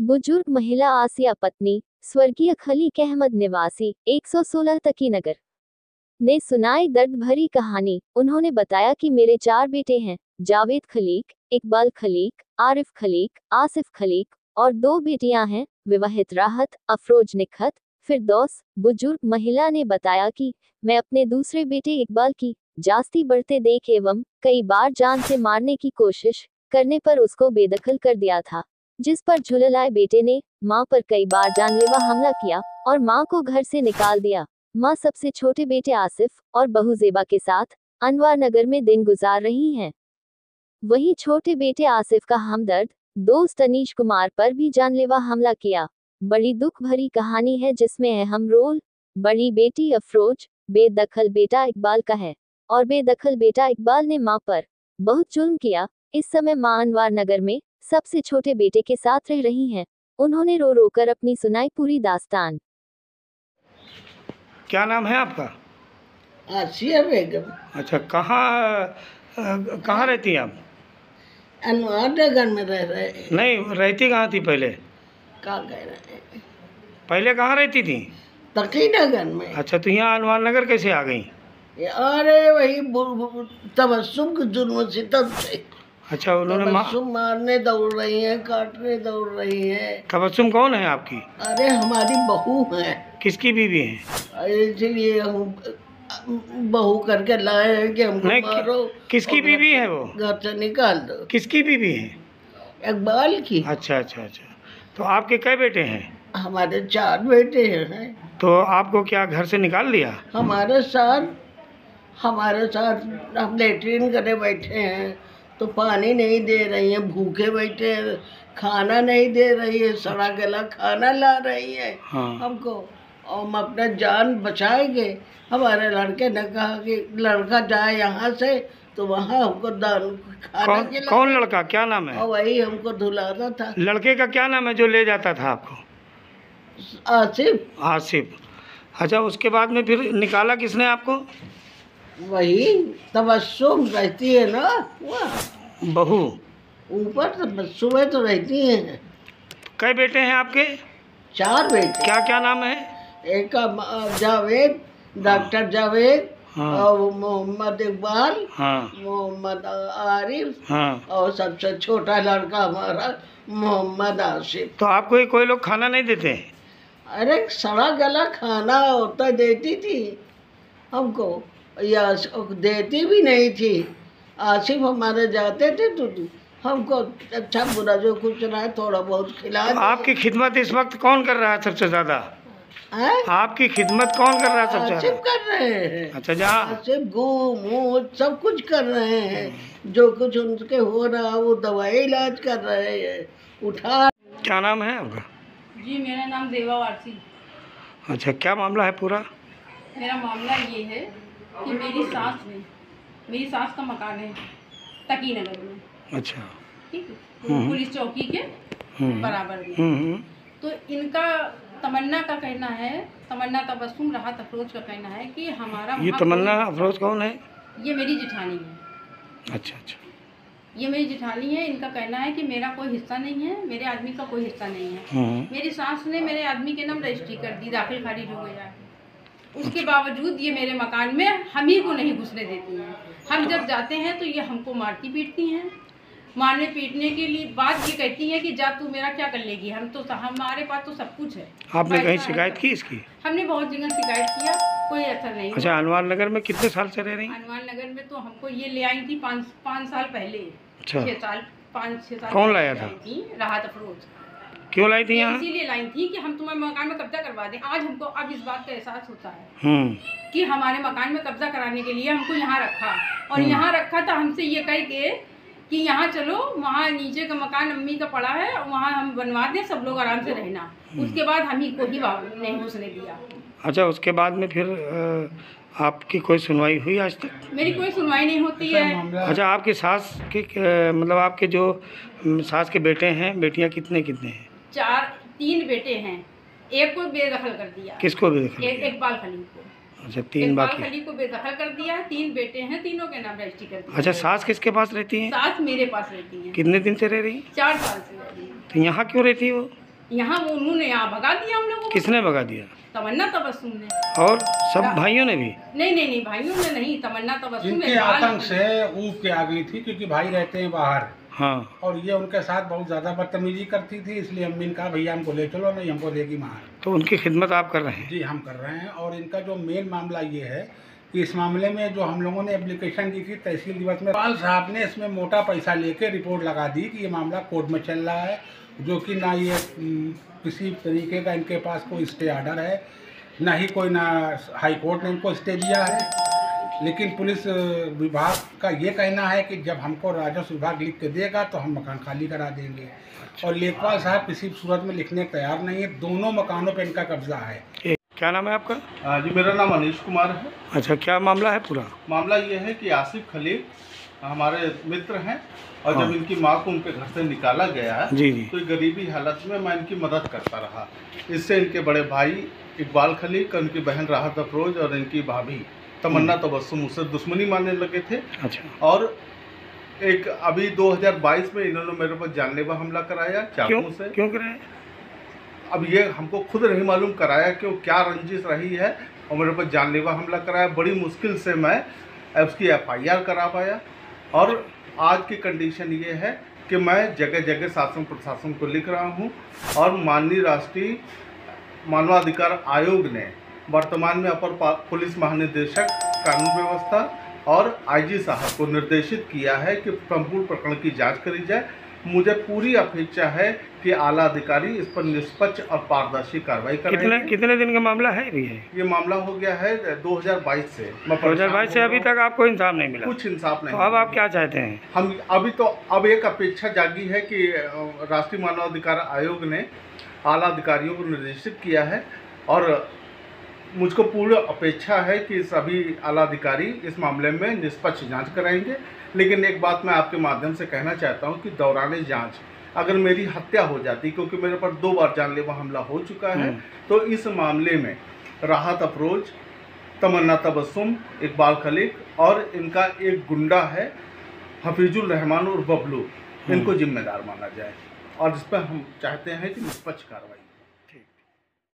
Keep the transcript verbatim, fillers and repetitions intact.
बुजुर्ग महिला आसिया पत्नी स्वर्गीय खलीक अहमद निवासी एक सौ सोलह तकीनगर ने सुनाई दर्द भरी कहानी। उन्होंने बताया कि मेरे चार बेटे हैं, जावेद खलीक, इकबाल खलीक, आरिफ खलीक, आसिफ खलीक और दो बेटियां हैं, विवाहित राहत, अफरोज निखत, फिरदौस। बुजुर्ग महिला ने बताया कि मैं अपने दूसरे बेटे इकबाल की जास्ती बढ़ते देख एवं कई बार जान से मारने की कोशिश करने पर उसको बेदखल कर दिया था, जिस पर झुललाए बेटे ने मां पर कई बार जानलेवा हमला किया और मां को घर से निकाल दिया। मां सबसे छोटे बेटे आसिफ और बहू जेबा के साथ अनवार नगर में दिन गुजार रही हैं। वहीं छोटे बेटे आसिफ का हमदर्द दोस्त अनीश कुमार पर भी जानलेवा हमला किया। बड़ी दुख भरी कहानी है जिसमें अहम रोल बड़ी बेटी अफरोज, बेदखल बेटा इकबाल का है और बेदखल बेटा इकबाल ने मां पर बहुत जुल्म किया। इस समय मां अनवार नगर में सबसे छोटे बेटे के साथ रह रही हैं। उन्होंने रो रो कर अपनी सुनाई पूरी दास्तान। क्या नाम है आपका? आसिया बेगम। अच्छा, कहाँ कहाँ रहती हैं आप? अनवार नगर में रह रहे हैं। नहीं, रहती कहाँ थी पहले? क्या कह रहे हैं? पहले कहाँ रहती थी? तकीनगर में। अच्छा, तो यहाँ अनवार नगर कैसे आ गई? अरे वही तबस्सुम के जुल्म सितम से। अच्छा, उन्होंने तबस्सुम मारने दौड़ रही हैं, काटने दौड़ रही हैं। तबस्सुम कौन है आपकी? अरे हमारी बहू है। किसकी बीवी है? इसलिए हम बहू करके लाए हैं कि हमको मारो। किसकी बीवी है वो? घर से निकाल दो। किसकी बीवी है? इकबाल की। अच्छा अच्छा अच्छा, तो आपके कई बेटे हैं? हमारे चार बेटे हैं। तो आपको क्या घर से निकाल दिया? हमारे साथ हमारे साथ हम लेटरिन करे बैठे हैं तो पानी नहीं दे रही है, भूखे बैठे हैं, खाना नहीं दे रही है, सड़ा गला खाना ला रही है। हाँ। हमको और हम अपना जान बचाएंगे। हमारे लड़के ने कहा कि लड़का जाए यहाँ से तो वहाँ हमको दान खाना कौन, कौन लड़का? क्या नाम है? और वही हमको धुलाना था। लड़के का क्या नाम है जो ले जाता था आपको? आसिफ। आसिफ। अच्छा, उसके बाद में फिर निकाला किसने आपको? वही तबस्सुम रहती है ना, वह बहू ऊपर तबस्सुम है तो रहती है। कई बेटे हैं आपके? चार बेटे। क्या क्या नाम है? एक का जावेद, डॉक्टर जावेद। हाँ। और मोहम्मद इकबाल। हाँ। मोहम्मद आरिफ। हाँ। और सबसे छोटा लड़का हमारा मोहम्मद आसिफ। तो आपको ये कोई लोग खाना नहीं देते हैं? अरे सड़ा गला खाना होता देती थी हमको, या देती भी नहीं थी। आसिफ हमारे जाते थे तो हमको अच्छा बुरा जो कुछ रहा है थोड़ा बहुत खिला। तो आपकी खिदमत इस वक्त कौन कर रहा है सबसे ज़्यादा? आपकी खिदमत कौन कर रहा है सबसे ज़्यादा? आसिफ कर रहे हैं। अच्छा, जहाँ आसिफ घूम मूत सब कुछ कर रहे हैं। जो कुछ उनके हो रहा है वो दवाई इलाज कर रहे हैं। उठा। क्या नाम है आपका? जी, मेरा नाम देवा वारसी। अच्छा, क्या मामला है पूरा? मेरा मामला ये है कि मेरी सास ने मेरी सास का मकान है तकीनगर में। अच्छा, ठीक है, पुलिस चौकी के बराबर में। तो इनका तमन्ना का कहना है, तमन्ना तबस्सुम राहत अफरोज का कहना है कि हमारा ये तमन्ना अफरोज कौन है? ये मेरी जिठानी है। अच्छा अच्छा, ये मेरी जिठानी है। इनका कहना है कि मेरा कोई हिस्सा नहीं है, मेरे आदमी का कोई हिस्सा नहीं है। मेरी सास ने मेरे आदमी के नाम रजिस्ट्री कर दी, दाखिल खारिज हो गया है। उसके बावजूद ये मेरे मकान में हम ही को नहीं घुसने देती हैं। हम जब जाते हैं तो ये हमको मारती पीटती हैं। मारने पीटने के लिए बात ये कहती है कि जा तू मेरा क्या कर लेगी, हम तो हमारे पास तो सब कुछ है। आपने कहीं शिकायत की इसकी? हमने बहुत जगह शिकायत किया, कोई असर नहीं। अच्छा, अनवार नगर में कितने साल से रह रही? अनवार नगर में तो हमको ये ले आई थी पाँच पाँच साल पहले। अच्छा, छः साल पाँच छः साल। कौन लाया था? राहत अफरोज। क्यों लाई थी यहाँ? इसीलिए लाई थी कि हम तुम्हारे मकान में कब्जा करवा दें। आज हमको अब इस बात का एहसास होता है कि हमारे मकान में कब्जा कराने के लिए हमको यहाँ रखा, और यहाँ रखा था हमसे ये कह के कि यहाँ चलो, वहाँ नीचे का मकान अम्मी का पड़ा है, वहाँ हम बनवा दें, सब लोग आराम से रहना। उसके बाद हम ही को ही नहीं घुसने दिया। अच्छा, उसके बाद में फिर आपकी कोई सुनवाई हुई आज तक? मेरी कोई सुनवाई नहीं होती है। अच्छा, आपकी सास के मतलब आपके जो सास के बेटे हैं, बेटियाँ कितने कितने हैं? चार, तीन बेटे हैं। एक को बेदखल कर दिया। किसको बेदखल? एक इकबाल खलीक को। अच्छा, तीन बाकी। इकबाल खलीक को बेदखल कर दिया। तीन बेटे हैं, तीनों के नाम रजिस्ट्री कर दिया। अच्छा, सास किसके पास रहती हैं? सास मेरे पास रहती हैं। कितने दिन से रह रही? चार साल से रह रही हैं। तो यहाँ क्यों रहती है वो? यहाँ वो उन्होंने यहाँ भगा दिया हम लोगों को। किसने भगा दिया? तमन्ना तबस्सुम ने। और सब भाइयों ने भी? नहीं नहीं नहीं, भाइयों ने नहीं, तमन्ना तबस्सुम इनके ने। आतंक से ऊब के आ गई थी, क्योंकि भाई रहते हैं बाहर। हाँ। और ये उनके साथ बहुत ज़्यादा बदतमीजी करती थी, इसलिए अम्मी ने कहा भैया हमको ले चलो, नहीं हमको देगी मार। तो उनकी खिदमत आप कर रहे हैं? जी हम कर रहे हैं। और इनका जो मेन मामला ये है कि इस मामले में जो हम लोगों ने एप्लीकेशन दी थी तहसील दिवस में, पाल साहब ने इसमें मोटा पैसा लेके रिपोर्ट लगा दी कि ये मामला कोर्ट में चल रहा है, जो कि ना ये किसी तरीके का इनके पास कोई स्टे ऑर्डर है, ना ही कोई ना हाई कोर्ट ने इनको स्टे दिया है। लेकिन पुलिस विभाग का ये कहना है कि जब हमको राजस्व विभाग लिख के देगा तो हम मकान खाली करा देंगे। और लेखपाल साहब किसी सूरत में लिखने तैयार नहीं है। दोनों मकानों पे इनका कब्जा है। क्या नाम है आपका? हाँ जी, मेरा नाम अनीश कुमार है। अच्छा, क्या मामला है पूरा? मामला ये है कि आसिफ खलील हमारे मित्र हैं, और हाँ। जब इनकी माँ को उनके घर से निकाला गया है जी जी। तो गरीबी हालत में मैं इनकी मदद करता रहा। इससे इनके बड़े भाई इकबाल खलील, उनकी बहन राहत अफरोज और इनकी भाभी तमन्ना तबस्सुम उससे दुश्मनी मानने लगे थे। अच्छा। और एक अभी दो हज़ार बाईस में इन्होंने मेरे पर जानलेवा हमला कराया क्यों चाकू से। क्यों कराया? अब ये हमको खुद नहीं मालूम कराया क्यों, क्या रंजिश रही है, और मेरे पर जानलेवा हमला कराया। बड़ी मुश्किल से मैं उसकी एफ आई आर करा पाया। और आज की कंडीशन ये है कि मैं जगह जगह शासन प्रशासन को लिख रहा हूँ, और माननीय राष्ट्रीय मानवाधिकार आयोग ने वर्तमान में अपर पुलिस महानिदेशक कानून व्यवस्था और आई जी साहब को निर्देशित किया है कि संपूर्ण प्रकरण की जांच करी जाए। मुझे पूरी अपेक्षा है कि आला अधिकारी इस पर निष्पक्ष और पारदर्शी कार्रवाई करेंगे। कितने कितने दिन का मामला है भी है? ये मामला हो गया है दो हज़ार बाईस से। मैं दो हज़ार बाईस से अभी तक आपको इंसाफ नहीं मिला? कुछ इंसाफ नहीं। तो अब आप क्या चाहते हैं? हम अभी तो अब एक अपेक्षा जागी है कि राष्ट्रीय मानवाधिकार आयोग ने आला अधिकारियों को निर्देशित किया है, और मुझको पूर्ण अपेक्षा है कि सभी आला अधिकारी इस मामले में निष्पक्ष जांच कराएंगे। लेकिन एक बात मैं आपके माध्यम से कहना चाहता हूं कि दौरान जांच अगर मेरी हत्या हो जाती, क्योंकि मेरे पर दो बार जानलेवा हमला हो चुका है, तो इस मामले में राहत अफरोज, तमन्ना तबस्सुम, इकबाल खलील और इनका एक गुंडा है हफीजुल रहमान और बबलू, इनको जिम्मेदार माना जाए। और इस पर हम चाहते हैं कि निष्पक्ष कार्रवाई।